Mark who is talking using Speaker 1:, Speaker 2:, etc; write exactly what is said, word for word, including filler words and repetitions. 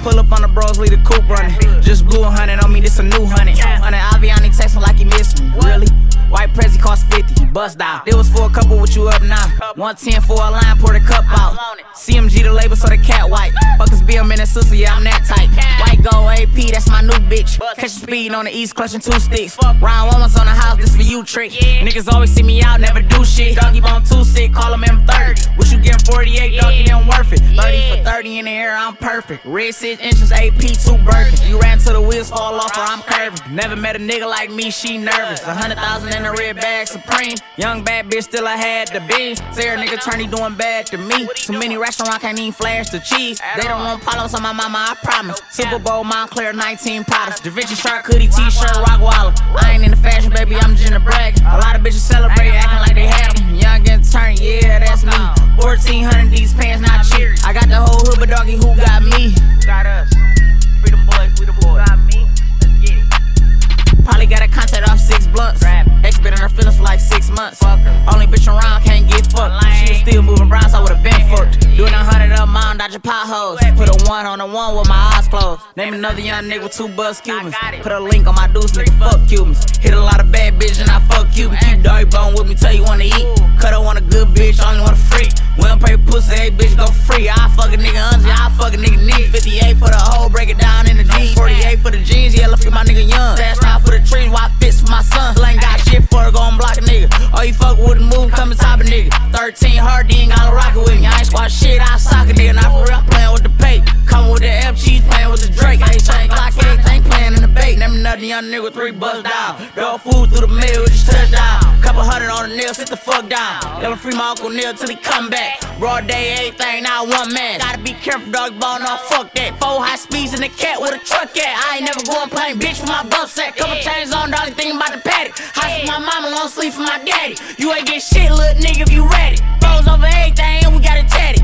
Speaker 1: Pull up on the bros, leave the coupe running. Just blew a hundred on me, this a new hundred. Hundred Aviani texting like he missed me. Really? White Prezi cost fifty, he bust out. It was for a couple, what you up now? one ten for a line, pour the cup out. C M G the label, so the cat white. Fuckers B M in and sister, yeah, I'm that type. White gold A P, that's my new bitch. Catch the speed on the east, clutching two sticks. Round one was on the house, this for you, trick. Niggas always see me out, never do shit. Doggy bone too sick, call him M thirty. Wish you getting forty-eight, doggy, then worth it. thirty for thirty in the air, I'm perfect. Red six inches, A P, two Birkin. You ran till the wheels fall off or I'm curving. Never met a nigga like me, she nervous. A hundred thousand in a red bag, Supreme. Young bad bitch, still I had the beans. Say her nigga turn, he doing bad to me. Too many restaurants, can't even flash the cheese. They don't want problems on my mama, I promise. Super Bowl, Montclair, nineteen products. Da Vinci Shark hoodie, t-shirt, Rockwaller. I ain't in the fashion, baby, I'm just in the brag. A lot of bitches celebrate, acting like they had them. Young and turn, yeah, that's me. fourteen hundred, these pants not cheap. I got the whole hood, but doggy, who got me?
Speaker 2: Got us. Freedom boys, we the boys. Got me. Let's get it.
Speaker 1: Probably got a contact off six blunts. Ex been in her feelings for like six months.
Speaker 2: Fuck her.
Speaker 1: Only bitch around, can't get fucked. She was still moving brown, so I would've been fucked. Doing a hundred up, mom, dodging potholes. Put a one on the one with my eyes closed. Name another young nigga with two buzz Cubans. Put a link on my deuce, nigga, fuck Cubans. Hit a lot of bad bitch and I fuck Cuban. Keep doggy bone with me, tell you wanna eat. Cut up on a good bitch, only want a freak. We don't pay pussy, hey bitch, go free. I fuck a nigga under, I fuck a nigga knee. fifty-eight for the hoe, break it down in the G. forty-eight for the jeans, yeah, look at my nigga young. Fast out for the trees, why fits for my son. Still ain't got shit for her, gon' block a nigga. Oh, you fuck with the move, come and top a nigga. thirteen hard, D ain't gotta rock it with me. I ain't squat shit, I sock a nigga. Not for real, I'm playing with the pay. Coming with the F cheese, playing with the Drake. I ain't trying Glock eight, ain't playing in the bait. Name another young nigga with three bucks down. Dog food through the mail, just touchdown. Couple hundred on the nail, sit the fuck down. Let him free my Uncle Neil till he come back. Broad day, everything, now one man. Gotta be careful, dog bone off, fuck that. Four high speeds in the cat with a truck at. I ain't never going plain, bitch, with my bump set. Couple chains on, dog, thinking about the paddock. House for my mama, long sleep for my daddy. You ain't get shit, little nigga, if you ready. Bros over everything, we got it tatted.